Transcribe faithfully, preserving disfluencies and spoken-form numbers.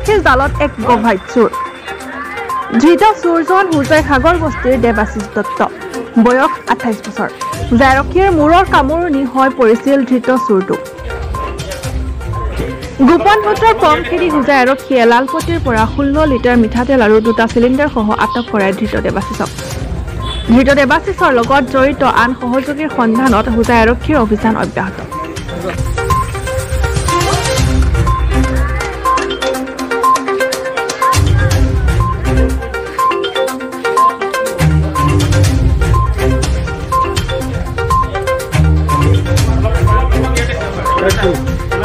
আৰক্ষীৰ জালত এক গভাইত চোৰ ধৃত চোৰজন হোজাই সাগৰ বস্তিৰ দেৱাশিষ দত্ত বয়স আঠাইছ বছৰ হোজাই আৰক্ষীৰ মূৰৰ কামোৰণি হৈ পৰিছিল ধৃত চোৰটো গোপন সূত্ৰৰ পম খেদি হোজাই আৰক্ষীয়ে লালপতিৰ পৰা ষোল্ল লিটাৰ মিঠাতেল আৰু দুটা চিলিণ্ডাৰ সহ আটক কৰে ধৃত দেৱাশিষক ধৃত দেৱাশিষৰ লগত জড়িত আন সহযোগীৰ সন্ধানত হোজাই আৰক্ষীৰ অভিযান অব্যাহত Thank you.